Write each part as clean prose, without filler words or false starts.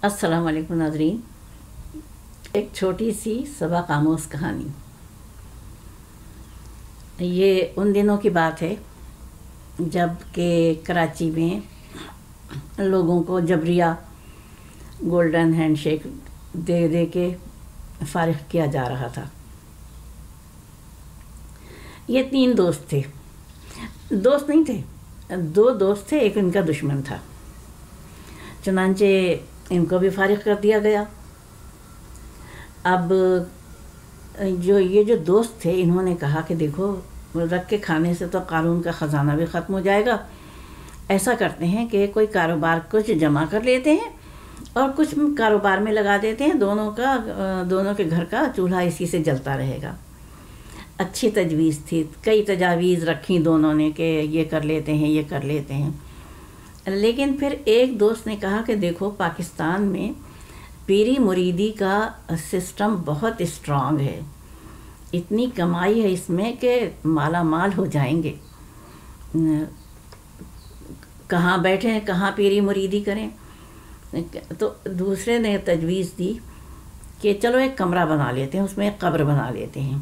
अस्सलाम वालेकुम नाज़रीन। एक छोटी सी सबक आमोज़ कहानी। ये उन दिनों की बात है जब के कराची में लोगों को जबरिया गोल्डन हैंडशेक दे दे के फारिग किया जा रहा था। ये 3 दोस्त थे, दोस्त नहीं थे, 2 दोस्त थे, एक इनका दुश्मन था। चुनांचे इनको भी फारिग कर दिया गया। अब ये जो दोस्त थे इन्होंने कहा कि देखो, रख के खाने से तो कानून का ख़जाना भी ख़त्म हो जाएगा। ऐसा करते हैं कि कोई कारोबार कुछ जमा कर लेते हैं और कुछ कारोबार में लगा देते हैं। दोनों के घर का चूल्हा इसी से जलता रहेगा। अच्छी तजवीज़ थी, कई तजावीज़ रखी दोनों ने कि ये कर लेते हैं, ये कर लेते हैं। लेकिन फिर एक दोस्त ने कहा कि देखो, पाकिस्तान में पीरी मुरीदी का सिस्टम बहुत स्ट्रांग है, इतनी कमाई है इसमें कि माला माल हो जाएंगे। कहाँ बैठे, कहाँ पीरी मुरीदी करें। तो दूसरे ने तजवीज़ दी कि चलो एक कमरा बना लेते हैं, उसमें एक कब्र बना लेते हैं।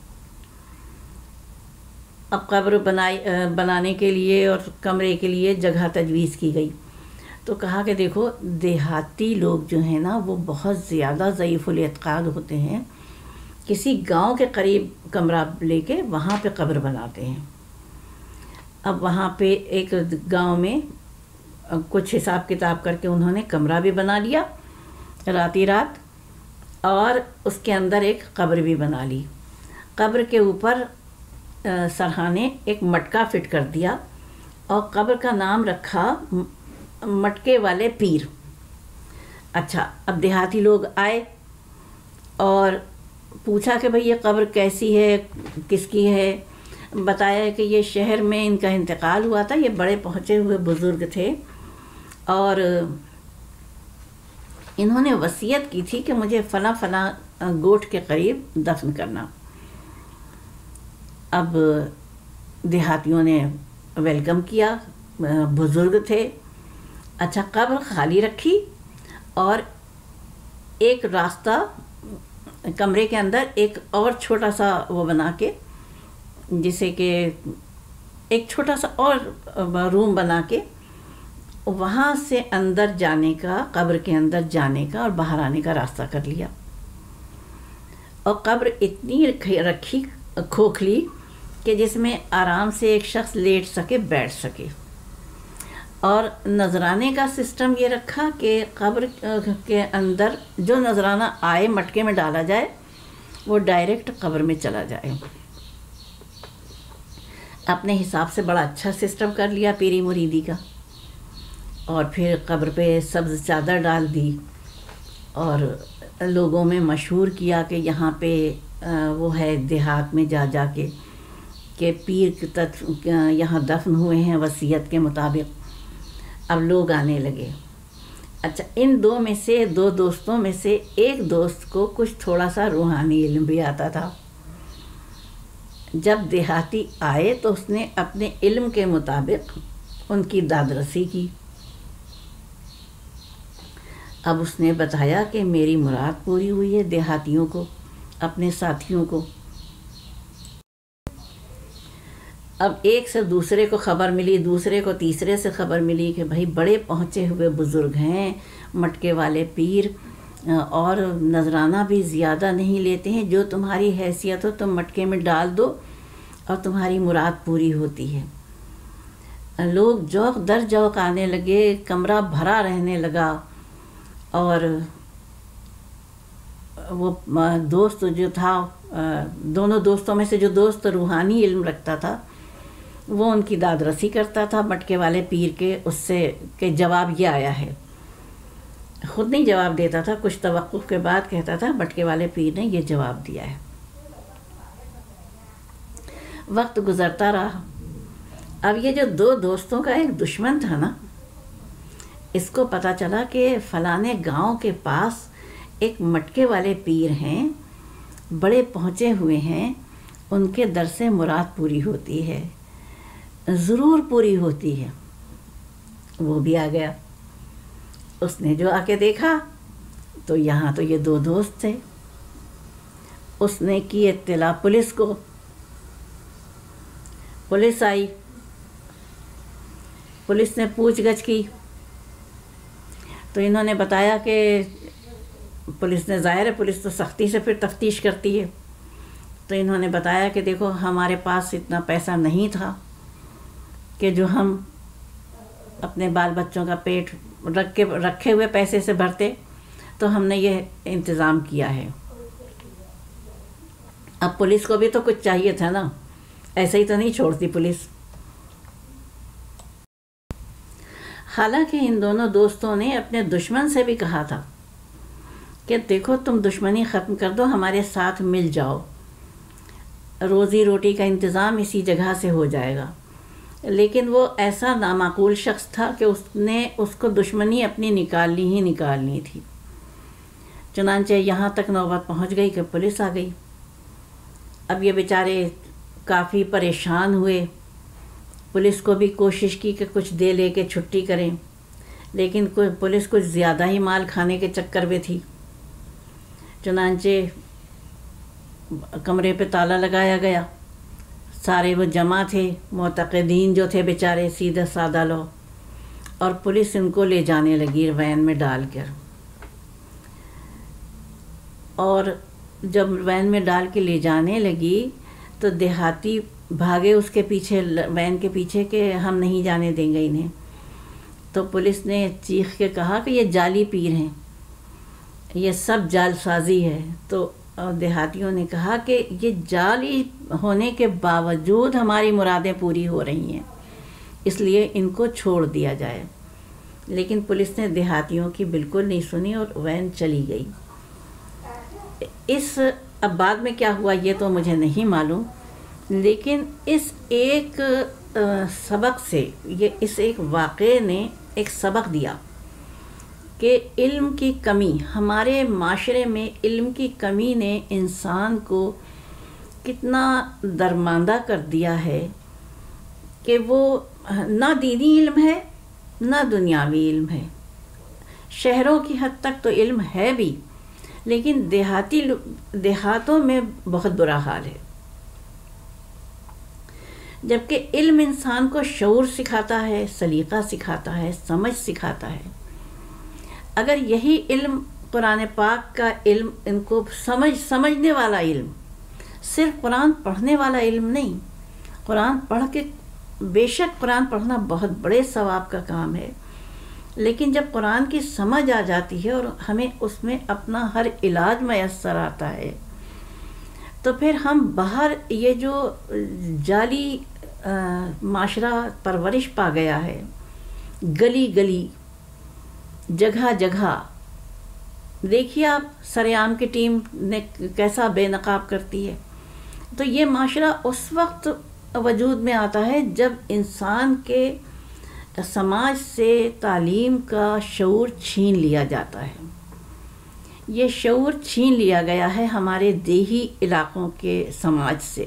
अब कब्र बनाने के लिए और कमरे के लिए जगह तजवीज़ की गई। तो कहा कि देखो, देहाती लोग जो हैं ना, वो बहुत ज़्यादा ज़ईफ़ुल एतक़ाद होते हैं। किसी गांव के करीब कमरा लेके वहाँ पे कब्र बनाते हैं। अब वहाँ पे एक गांव में कुछ हिसाब किताब करके उन्होंने कमरा भी बना लिया राती रात, और उसके अंदर एक कब्र भी बना ली। कब्र के ऊपर सरहाने एक मटका फिट कर दिया और कब्र का नाम रखा मटके वाले पीर। अच्छा, अब देहाती लोग आए और पूछा कि भाई ये कब्र कैसी है, किसकी है। बताया कि ये शहर में इनका इंतकाल हुआ था, ये बड़े पहुँचे हुए बुज़ुर्ग थे और इन्होंने वसीयत की थी कि मुझे फ़ला फ़ला गोठ के करीब दफन करना। अब देहातियों ने वेलकम किया, बुज़ुर्ग थे। अच्छा, कब्र खाली रखी और एक रास्ता कमरे के अंदर एक और छोटा सा वो बना के, जिसे कि एक छोटा सा और रूम बना के वहाँ से अंदर जाने का, कब्र के अंदर जाने का और बाहर आने का रास्ता कर लिया। और कब्र इतनी रखी खोखली कि जिसमें आराम से एक शख्स लेट सके, बैठ सके। और नजराने का सिस्टम ये रखा कि कब्र के अंदर जो नजराना आए मटके में डाला जाए, वो डायरेक्ट कब्र में चला जाए। अपने हिसाब से बड़ा अच्छा सिस्टम कर लिया पीरी मुरीदी का। और फिर कब्र पे सब्ज़ चादर डाल दी और लोगों में मशहूर किया कि यहाँ पे वो है देहात में जा के कि पीर यहाँ दफन हुए हैं वसीयत के मुताबिक। अब लोग आने लगे। अच्छा, इन 2 दोस्तों में से एक दोस्त को कुछ थोड़ा सा रूहानी इल्म भी आता था। जब देहाती आए तो उसने अपने इल्म के मुताबिक उनकी दादरसी की। अब उसने बताया कि मेरी मुराद पूरी हुई है। देहातियों को, अपने साथियों को अब एक से दूसरे को ख़बर मिली, दूसरे को तीसरे से ख़बर मिली कि भाई बड़े पहुँचे हुए बुज़ुर्ग हैं, मटके वाले पीर, और नजराना भी ज़्यादा नहीं लेते हैं। जो तुम्हारी हैसियत हो तुम मटके में डाल दो और तुम्हारी मुराद पूरी होती है। लोग जौक दर जौक आने लगे, कमरा भरा रहने लगा। और वो दोस्त जो था, दोनों दोस्तों में से जो दोस्त रूहानी इल्म रखता था, वो उनकी दादरसी करता था मटके वाले पीर के, उससे के जवाब ये आया है। ख़ुद नहीं जवाब देता था, कुछ तवक्कुफ़ के बाद कहता था मटके वाले पीर ने ये जवाब दिया है। वक्त गुज़रता रहा। अब ये जो 2 दोस्तों का एक दुश्मन था ना, इसको पता चला कि फ़लाने गांव के पास एक मटके वाले पीर हैं, बड़े पहुँचे हुए हैं, उनके दर से मुराद पूरी होती है, ज़रूर पूरी होती है। वो भी आ गया। उसने जो आके देखा تو یہاں تو یہ دو دوست تھے، اس نے کی اطلاع پولیس کو، پولیس آئی، پولیس نے پوچھ گچھ کی تو انہوں نے بتایا کہ پولیس نے، ظاہر ہے پولیس تو سختی سے پھر تفتیش کرتی ہے، تو انہوں نے بتایا کہ دیکھو ہمارے پاس اتنا پیسہ نہیں تھا کہ جو ہم اپنے بال بچوں کا پیٹ رکھے ہوئے پیسے سے بھرتے، تو ہم نے یہ انتظام کیا ہے۔ اب پولیس کو بھی تو کچھ چاہیے تھا نا، ایسے ہی تو نہیں چھوڑتی پولیس۔ حالانکہ ان دونوں دوستوں نے اپنے دشمن سے بھی کہا تھا کہ دیکھو تم دشمنی ختم کر دو، ہمارے ساتھ مل جاؤ، روزی روٹی کا انتظام اسی جگہ سے ہو جائے گا، لیکن وہ ایسا نامعقول شخص تھا کہ اس کو دشمنی اپنی نکالنی تھی۔ چنانچہ یہاں تک نوبت پہنچ گئی کہ پولیس آ گئی۔ اب یہ بیچارے کافی پریشان ہوئے، پولیس کو بھی کوشش کی کہ کچھ دے لے کے چھٹی کریں، لیکن پولیس کچھ زیادہ ہی مال کھانے کے چکر میں تھی۔ چنانچہ کمرے پہ تالا لگایا گیا، سارے وہ جمع تھے، معتقدین جو تھے بیچارے سیدھے سادہ لوگ، اور پولیس ان کو لے جانے لگی وین میں ڈال کر۔ اور جب وین میں ڈال کے لے جانے لگی تو دیہاتی بھاگے اس کے پیچھے، وین کے پیچھے، کہ ہم نہیں جانے دیں گے انہیں۔ تو پولیس نے چیخ کے کہا کہ یہ جعلی پیر ہیں، یہ سب جال سازی ہے۔ تو دیہاتیوں نے کہا کہ یہ جعلی ہونے کے باوجود ہماری مرادیں پوری ہو رہی ہیں، اس لیے ان کو چھوڑ دیا جائے۔ لیکن پولیس نے دیہاتیوں کی بالکل نہیں سنی اور وین چلی گئی۔ اب بعد میں کیا ہوا یہ تو مجھے نہیں معلوم، لیکن اس ایک سبق سے، اس ایک واقعے نے ایک سبق دیا کہ علم کی کمی، ہمارے معاشرے میں علم کی کمی نے انسان کو کتنا درماندہ کر دیا ہے کہ وہ نہ دینی علم ہے نہ دنیاوی علم ہے۔ شہروں کی حد تک تو علم ہے بھی، لیکن دیہاتوں میں بہت برا حال ہے۔ جبکہ علم انسان کو شعور سکھاتا ہے، سلیقہ سکھاتا ہے، سمجھ سکھاتا ہے۔ اگر یہی علم، قرآن پاک کا علم، ان کو سمجھنے والا علم، صرف قرآن پڑھنے والا علم نہیں، قرآن پڑھ کے، بے شک قرآن پڑھنا بہت بڑے ثواب کا کام ہے، لیکن جب قرآن کی سمجھ آ جاتی ہے اور ہمیں اس میں اپنا ہر علاج میسر آتا ہے، تو پھر ہم باہر یہ جو جعلی معاشرہ پرورش پا گیا ہے، گلی گلی، جگہ جگہ، دیکھیے آپ سریام کی ٹیم نے کیسا بے نقاب کرتی ہے، تو یہ معاشرہ اس وقت وجود میں آتا ہے جب انسان کے سماج سے تعلیم کا شعور چھین لیا جاتا ہے۔ یہ شعور چھین لیا گیا ہے ہمارے دیہی علاقوں کے سماج سے۔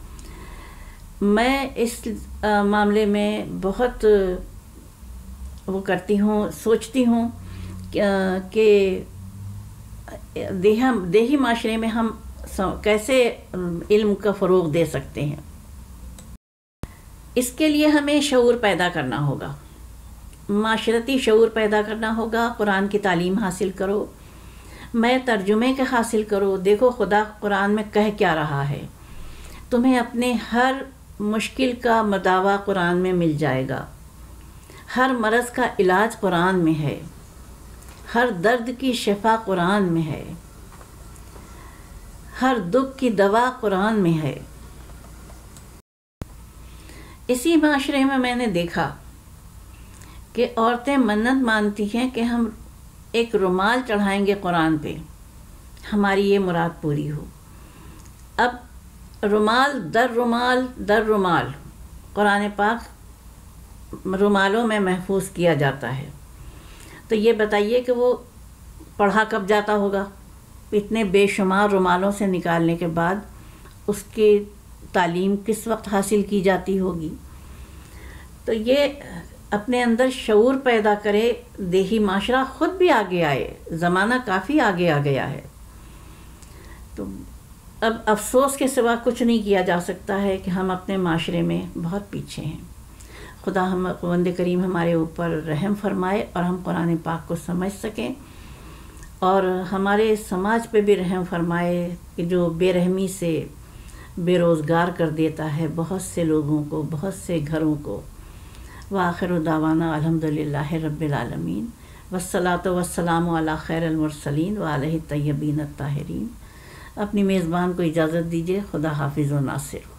میں اس معاملے میں بہت وہ کرتی ہوں، سوچتی ہوں کہ دیہی معاشرے میں ہم کیسے علم کا فروغ دے سکتے ہیں۔ اس کے لیے ہمیں شعور پیدا کرنا ہوگا، معاشرتی شعور پیدا کرنا ہوگا۔ قرآن کی تعلیم حاصل کرو، میں ترجمے کے حاصل کرو، دیکھو خدا قرآن میں کہہ کیا رہا ہے، تمہیں اپنے ہر مشکل کا مداوا قرآن میں مل جائے گا، ہر مرض کا علاج قرآن میں ہے، ہر درد کی شفا قرآن میں ہے، ہر دکھ کی دوا قرآن میں ہے۔ اسی معاشرے میں نے دیکھا کہ عورتیں منت مانتی ہیں کہ ہم ایک رومال چڑھائیں گے قرآن پہ، ہماری یہ مراد پوری ہو۔ اب رومال در رومال قرآن پاک رومالوں میں محفوظ کیا جاتا ہے، تو یہ بتائیے کہ وہ پڑھا کب جاتا ہوگا؟ اتنے بے شمار رومالوں سے نکالنے کے بعد اس کی تعلیم کس وقت حاصل کی جاتی ہوگی؟ تو یہ اپنے اندر شعور پیدا کرے، دیہی معاشرہ خود بھی آگے آئے، زمانہ کافی آگے آ گیا ہے۔ تو اب افسوس کے سوا کچھ نہیں کیا جا سکتا ہے کہ ہم اپنے معاشرے میں بہت پیچھے ہیں۔ خدا خداوند کریم ہمارے اوپر رحم فرمائے اور ہم قرآن پاک کو سمجھ سکیں، اور ہمارے سماج پہ بھی رحم فرمائے کہ جو بے رحمی سے بے روزگار کر دیتا ہے بہت سے لوگوں کو، بہت سے گھروں کو۔ وآخر دعوانا الحمدللہ رب العالمین، والصلاۃ والسلام علی خیر المرسلین وعلیہ الطیبین الطاہرین۔ اپنی میزبان کو اجازت دیجیے۔ خدا حافظ و ناصر۔